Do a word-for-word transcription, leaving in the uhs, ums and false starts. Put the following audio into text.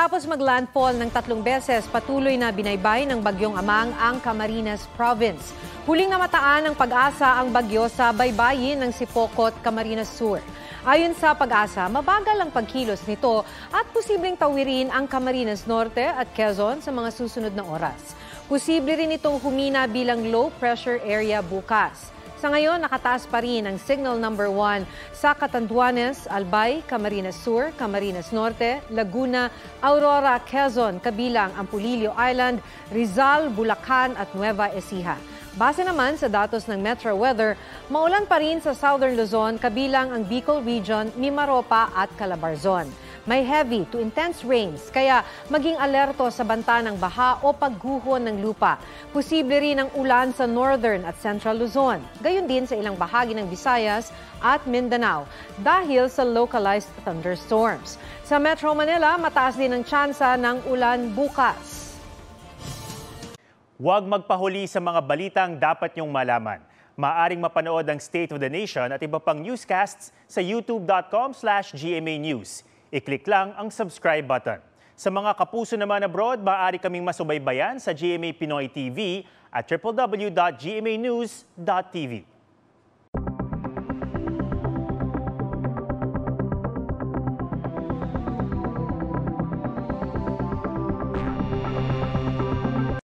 Matapos maglandfall ng tatlong beses, patuloy na binaybay ng bagyong Amang ang Camarines Province. Huling namataan ng Pag-asa ang bagyo sa baybayin ng Sipocot, Camarines Sur. Ayon sa Pag-asa, mabagal ang pagkilos nito at posibleng tawirin ang Camarines Norte at Quezon sa mga susunod na oras. Posible rin itong humina bilang low pressure area bukas. Sa ngayon, nakataas pa rin ang signal number one sa Catanduanes, Albay, Camarines Sur, Camarines Norte, Laguna, Aurora, Quezon, kabilang ang Pulilio Island, Rizal, Bulacan at Nueva Ecija. Base naman sa datos ng Metro Weather, maulan pa rin sa Southern Luzon, kabilang ang Bicol Region, Mimaropa at Calabarzon. May heavy to intense rains, kaya maging alerto sa banta ng baha o pagguho ng lupa. Posible rin ang ulan sa Northern at Central Luzon, gayon din sa ilang bahagi ng Visayas at Mindanao dahil sa localized thunderstorms. Sa Metro Manila, mataas din ang tsansa ng ulan bukas. Huwag magpahuli sa mga balitang dapat niyong malaman. Maaring mapanood ang State of the Nation at iba pang newscasts sa youtube dot com slash G M A News. I-click lang ang subscribe button. Sa mga kapuso naman abroad, maaari kaming masubaybayan sa G M A Pinoy T V at w w w dot g m a news dot t v.